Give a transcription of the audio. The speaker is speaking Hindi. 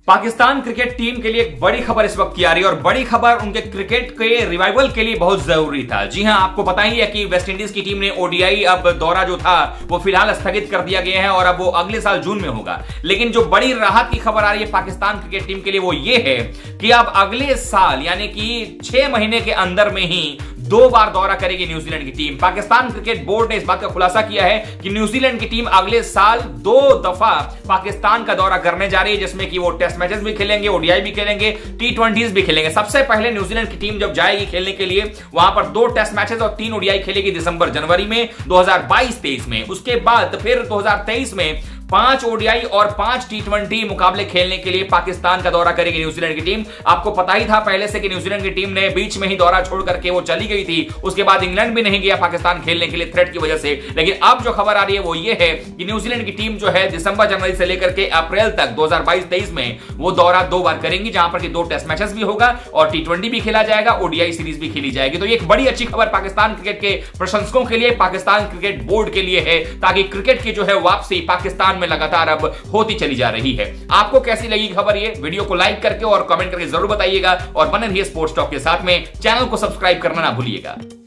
पाकिस्तान क्रिकेट टीम के लिए एक बड़ी खबर इस वक्त की आ रही है और बड़ी खबर उनके क्रिकेट के रिवाइवल के लिए बहुत जरूरी था। जी हां, आपको पता ही है कि वेस्ट इंडीज की टीम ने ओडीआई अब दौरा जो था वो फिलहाल स्थगित कर दिया गया है और अब वो अगले साल जून में होगा। लेकिन जो बड़ी राहत की खबर आ रही है पाकिस्तान क्रिकेट टीम के लिए वो ये है कि अब अगले साल यानी कि 6 महीने के अंदर में ही 2 बार दौरा करेगी न्यूजीलैंड की टीम। पाकिस्तान क्रिकेट बोर्ड ने इस बात का खुलासा किया है कि न्यूजीलैंड की टीम अगले साल 2 दफा पाकिस्तान का दौरा करने जा रही है, जिसमें कि वो टेस्ट मैचेस भी खेलेंगे, ओडीआई भी खेलेंगे, टी20 भी खेलेंगे। सबसे पहले न्यूजीलैंड की टीम जब जाएगी खेलने के लिए वहां पर 2 टेस्ट मैचेस और 3 ओडीआई खेलेगी दिसंबर जनवरी में 2022-23 में। उसके बाद फिर 2023 में 5 ओडीआई और 5 टी20 मुकाबले खेलने के लिए पाकिस्तान का दौरा करेगी न्यूजीलैंड की टीम। आपको पता ही था पहले से कि न्यूजीलैंड की टीम ने बीच में ही दौरा छोड़ करके वो चली गई थी। उसके बाद इंग्लैंड भी नहीं गया पाकिस्तान खेलने के लिए थ्रेट की वजह से। लेकिन अब जो खबर आ रही है वो ये है कि न्यूजीलैंड की टीम जो है दिसंबर जनवरी से लेकर के अप्रैल तक 2022-23 में वो दौरा 2 बार करेंगी, जहां पर 2 टेस्ट मैचेस भी होगा और टी20 भी खेला जाएगा, ओडीआई सीरीज भी खेली जाएगी। तो ये एक बड़ी अच्छी खबर पाकिस्तान क्रिकेट के प्रशंसकों के लिए, पाकिस्तान क्रिकेट बोर्ड के लिए है, ताकि क्रिकेट की जो है वापसी पाकिस्तान में लगातार अब होती चली जा रही है। आपको कैसी लगी खबर? ये वीडियो को लाइक करके और कमेंट करके जरूर बताइएगा और बने रहिए स्पोर्ट्स टॉक के साथ में। चैनल को सब्सक्राइब करना ना भूलिएगा।